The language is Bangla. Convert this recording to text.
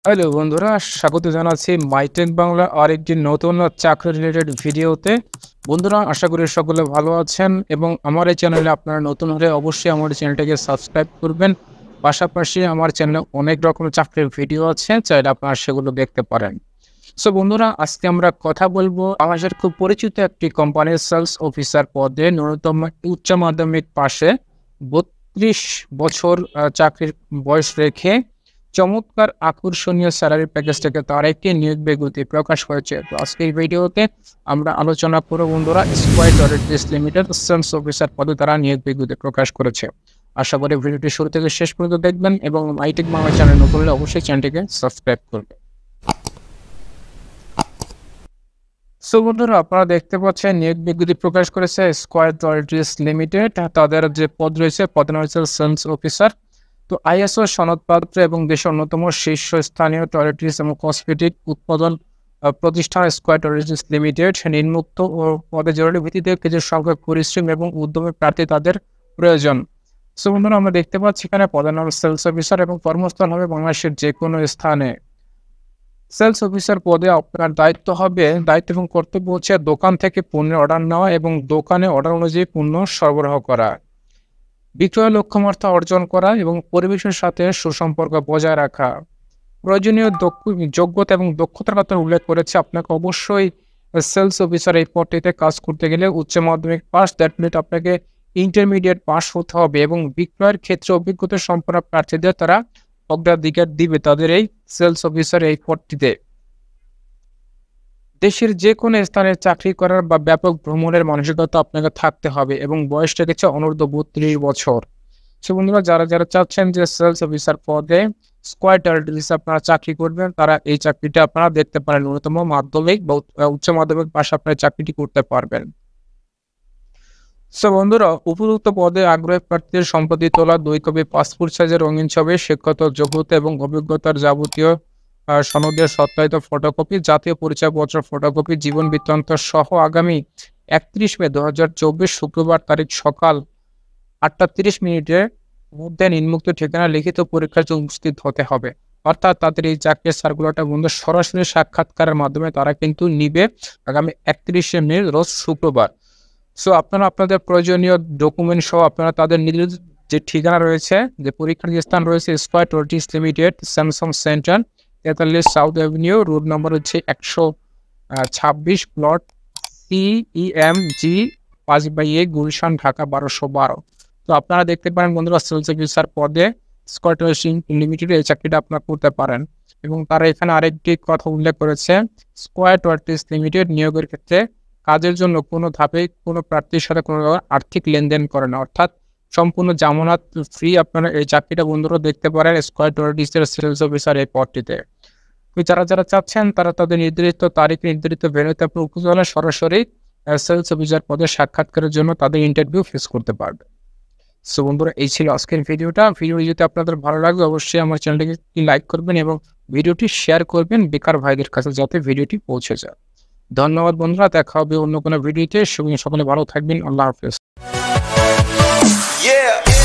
হ্যালো বন্ধুরা, স্বাগত জানাচ্ছি মাইটেক বাংলা আরেকটি নতুন চাকরি রিলেটেড ভিডিওতে। বন্ধুরা, আশা করি সকলে ভালো আছেন এবং আমার এই চ্যানেলে আপনারা নতুন হলে অবশ্যই আমার চ্যানেলটাকে সাবস্ক্রাইব করবেন। পাশাপাশি আমার চ্যানেলে অনেক রকমের চাকরির ভিডিও আছে, চাইলে আপনারা সেগুলো দেখতে পারেন। সো বন্ধুরা, আজকে আমরা কথা বলবো আমাদের খুব পরিচিত একটি কোম্পানির সেলস অফিসার পদে ন্যূনতম উচ্চ মাধ্যমিক পাশে 32 বছর চাকরির বয়স রেখে চমৎকার আকর্ষণীয় স্যালারি প্যাকেজ থেকে তার একটি নিয়োগ বিজ্ঞপ্তি প্রকাশ হয়েছে। তো আজকে এই ভিডিওতে আমরা আলোচনা করব বন্ধুরা, Square Toiletries Limited sales officer পদে তারা নিয়োগ বিজ্ঞপ্তি প্রকাশ করেছে। আশা করি ভিডিওটি শুরু থেকে শেষ পর্যন্ত দেখবেন এবং মাইটেক বাংলা চ্যানেল নতুন হলে অবশ্যই চ্যানেলটিকে সাবস্ক্রাইব করবেন। সো বন্ধুরা, আপনারা দেখতে পাচ্ছেন নিয়োগ বিজ্ঞপ্তি প্রকাশ করেছে স্কয়ার টরেন্টিস লিমিটেড। তাদের যে পদ রয়েছে, পদের নাম হচ্ছে সেলস অফিসার। তো আইএসও সনদপত্র এবং দেশের অন্যতম শীর্ষস্থানীয় টয়লেট্রিজ এবং কসমেটিক উৎপাদন প্রতিষ্ঠান স্কয়ার টয়লেট্রিজ লিমিটেড নিম্নোক্ত পদে জরুরি ভিত্তিতে কিছু সংখ্যক পরিশ্রম এবং উদ্যমী প্রার্থী তাদের প্রয়োজন। সো বন্ধুরা, আমরা দেখতে পাচ্ছি এখানে পদের নাম সেলস অফিসার এবং কর্মস্থল হবে বাংলাদেশের যে কোনো স্থানে। সেলস অফিসার পদে আপনার দায়িত্ব এবং কর্তব্য হচ্ছে দোকান থেকে পণ্যের অর্ডার নেওয়া এবং দোকানে অর্ডার অনুযায়ী পণ্য সরবরাহ করা, বিক্রয় লক্ষ্যমাত্রা অর্জন করা এবং পরিবেশের সাথে সুসম্পর্ক বজায় রাখা। প্রয়োজনীয় যোগ্যতা এবং দক্ষতার কথা উল্লেখ করেছে। আপনাকে অবশ্যই সেলস অফিসার এই পদটিতে কাজ করতে গেলে উচ্চ মাধ্যমিক পাস, দ্যাট মিনিট আপনাকে ইন্টারমিডিয়েট পাস হতে হবে এবং বিক্রয়ের ক্ষেত্রে অভিজ্ঞতা সম্পন্ন প্রার্থীদের তারা অগ্রাধিকার দিবে তাদের এই সেলস অফিসার এই পদটিতে। দেশের যে কোনো স্থানে চাকরি করার বা ব্যাপক ভ্রমণের মানসিকতা আপনাকে থাকতে হবে এবং বয়সটা হচ্ছে অনূর্ধ্ব 32 বছর। সে বন্ধুরা, যারা চাচ্ছেন যে সেলস অফিসার পদে স্কয়ার টরেন্টিস আপনারা চাকরি করবেন, তারা এই চাকরিটা আপনারা দেখতে পারেন। ন্যূনতম মাধ্যমিক বা উচ্চ মাধ্যমিক পাশে আপনারা চাকরিটি করতে পারবেন। সো বন্ধুরা, উপযুক্ত পদে আগ্রহী প্রার্থীদের সম্পত্তি তোলা 2 কপি পাসপোর্ট সাইজের রঙিন ছবি, শিক্ষাগত যোগ্যতা এবং অভিজ্ঞতার যাবতীয় সনদের সত্যায়িত ফটোকপি, জাতীয় পরিচয়পত্র ফটোকপি, জীবন বৃত্তান্ত সহ আগামী 31 মে 2024 শুক্রবার তারিখ সকাল 8:30 মিনিটের মধ্যে নিম্নোক্ত ঠিকানা লিখিত পরীক্ষার জন্য উপস্থিত হতে হবে। অর্থাৎ তাদের এই চাকরির সার্কুলারটা বন্ধু সরাসরি সাক্ষাৎকারের মাধ্যমে তারা কিন্তু নিবে আগামী 31 মে রোজ শুক্রবার। সো আপনারা আপনাদের প্রয়োজনীয় ডকুমেন্ট সহ আপনারা তাদের নিজের যে ঠিকানা রয়েছে, যে পরীক্ষার যে স্থান রয়েছে, Square Toiletries Limited, Samsung centre, 43 south avenue, road number হচ্ছে 126, plot CEMG 5/A, Gulshan, Dhaka 1212। তো আপনারা দেখতে পারেন বন্ধুরা, সেলস অফিসার পদে স্কয়ার টরেন্টিস লিমিটেড এই চাকরিটা আপনারা করতে পারেন। এবং তারা এখানে আরেকটি কথা উল্লেখ করেছে, স্কয়ার টরেন্টিস লিমিটেড নিয়োগের ক্ষেত্রে কাজের জন্য কোনো ধাপে কোনো প্রার্থীর সাথে কোনো আর্থিক লেনদেন করে না, অর্থাৎ সম্পূর্ণ জামানত ফ্রি আপনারা এই চাকরিটা বন্ধুরা দেখতে পারেন স্কয়ার টরেন্টিসের সেলস অফিসার এই পদটিতে। তো যারা চাচ্ছেন তারা তাদের নির্ধারিত তারিখ, নির্ধারিত ভেন্যুতে আপনার উপস্থিত হলে সরাসরি সেলস অফিসার পদে সাক্ষাৎকারের জন্য তাদের ইন্টারভিউ ফেস করতে পারবে। সো বন্ধুরা, এই ছিল আজকের ভিডিওটা। ভিডিওটি যদি আপনাদের ভালো লাগে অবশ্যই আমার চ্যানেলটিকে লাইক করবেন এবং ভিডিওটি শেয়ার করবেন বেকার ভাইদের কাছে যাতে ভিডিওটি পৌঁছে যায়। ধন্যবাদ বন্ধুরা, দেখা হবে অন্য কোনো ভিডিওতে। সকলে ভালো থাকবেন। আল্লাহ হাফেজ।